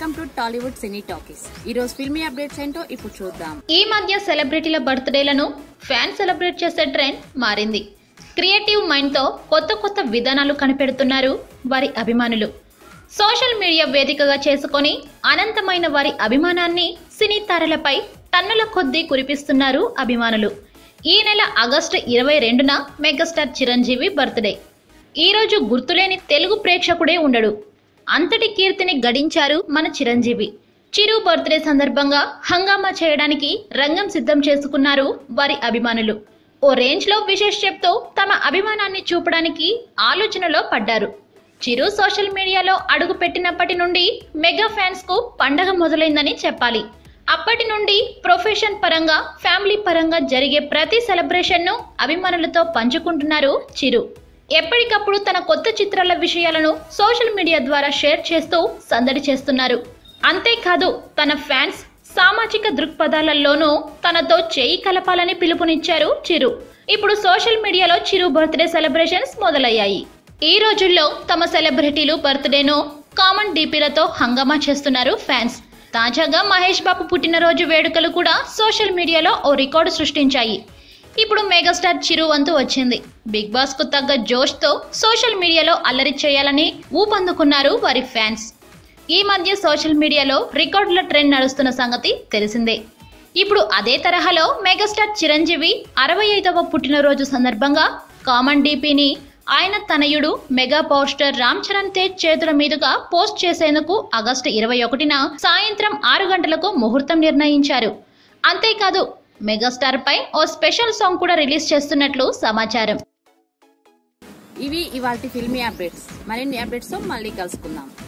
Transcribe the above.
Welcome to Tollywood cine talkies. ఈ రోజు filmy updates ఏంటో ఇప్పుడు చూద్దాం. ఈ మధ్య సెలబ్రిటీల బర్త్డేలను ఫ్యాన్స్ సెలబ్రేట్ చేసే ట్రెండ్ మారింది. క్రియేటివ్ మైండ్ తో కొత్త విధానాలు కనిపెడుతున్నారు వారి అభిమానులు. సోషల్ మీడియా వేదికగా చేసుకొని అనంతమైన వారి అభిమానాన్ని సినీ తారలపై టన్నుల కొద్దీ కురిపిస్తున్నారు అభిమానులు. ఈ నెల ఆగస్టు 22న మెగాస్టార్ చిరంజీవి బర్త్డే. ఈ రోజు గుర్తులేని తెలుగు ప్రేక్షకుడే ఉండడు. అంతటి కీర్తిని గడించారు మన చిరంజీవి. చిరు బర్త్డే సందర్భంగా హంగామా చేయడానికి రంగం సిద్ధం చేసుకున్నారు వారి అభిమానులు. ఓ రేంజ్ లో విశేష్ చెప్తూ తమ అభిమానాన్ని చూపడానికి ఆలోచనలో పడ్డారు. చిరు సోషల్ మీడియాలో అడుగు పెట్టినప్పటి నుండి మెగా ఫ్యాన్స్ కు పండగ మొదలైందని చెప్పాలి. అప్పటి నుండి ప్రొఫెషన్ పరంగా ఫ్యామిలీ పరంగా జరిగే ప్రతి సెలబ్రేషన్ ను అభిమానులతో పంచుకుంటున్నారు చిరు. ఎప్పటికప్పుడు తన కొత్త చిత్రాల విషయాలను సోషల్ మీడియా ద్వారా షేర్ చేస్తూ సందడి చేస్తున్నారు. అంతేకాదు తన ఫ్యాన్స్ సామాజిక దృక్పథాలలోనూ తనతో చేయి కలపాలని పిలుపునిచ్చారు చిరు. ఇప్పుడు సోషల్ మీడియాలో చిరు బర్త్డే సెలబ్రేషన్స్ మొదలయ్యాయి. ఈ రోజుల్లో తమ సెలబ్రిటీలు బర్త్డేను కామన్ డీపీలతో హంగామా చేస్తున్నారు ఫ్యాన్స్. తాజాగా మహేష్ బాబు పుట్టినరోజు వేడుకలు కూడా సోషల్ మీడియాలో ఓ రికార్డు సృష్టించాయి. ఇప్పుడు మెగాస్టార్ చిరు వంతు వచ్చింది. బిగ్ బాస్ కు తగ్గ జోష్ తో సోషల్ మీడియాలో అల్లరి చేయాలని ఊపందుకున్నారు వారి ఫ్యాన్స్. ఈ మధ్య సోషల్ మీడియాలో రికార్డుల ట్రెండ్ నడుస్తున్న సంగతి తెలిసిందే. ఇప్పుడు అదే తరహాలో మెగాస్టార్ చిరంజీవి 65వ పుట్టినరోజు సందర్భంగా కామన్ డీపీని ఆయన తనయుడు mega power star Ram Charan Tej చేతుల మీదుగా పోస్ట్ చేసేందుకు ఆగస్టు 21న సాయంత్రం 6 గంటలకు ముహూర్తం నిర్ణయించారు. అంతేకాదు మెగాస్టార్ పై ఓ స్పెషల్ సాంగ్ కూడా రిలీజ్ చేస్తున్నట్లు సమాచారం. ఇవి ఇవాల్టి ఫిల్మీ అప్డేట్స్. మరిన్ని అప్డేట్స్ తో మళ్ళీ కలుసుకుందాం.